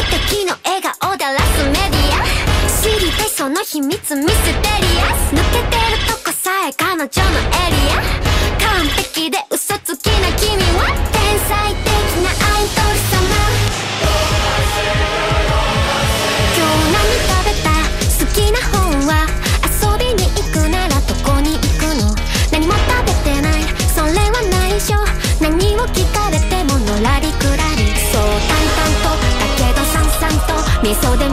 敵の笑顔だらすメディア。知りたいその秘密ミステリアス。抜けてるとこさえ彼女のエリア。完璧で嘘つきな君は天才的なアイドル様。今日何食べた？好きな本は？遊びに行くならどこに行くの？何も食べてない、それは内緒。何を聞かれてものらりくらり。そう淡々とだけどさんさんと味噌で